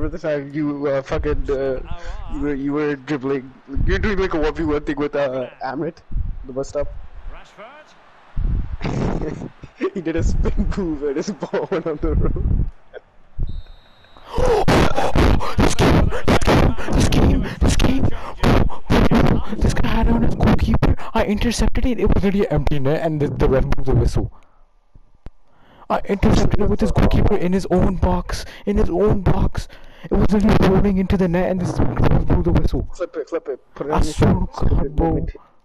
remember the time you you were dribbling. You're doing like a 1v1 thing with Amrit, the bus stop. He did a spin move and his ball went on the road. This guy had on his goalkeeper. I intercepted it. It was really empty net, and the ref blew the whistle. I intercepted it with his goalkeeper in his own box. In his own box. It was really rolling into the net, and this ref blew the whistle. Clip it. Put it I on swear to God, bro.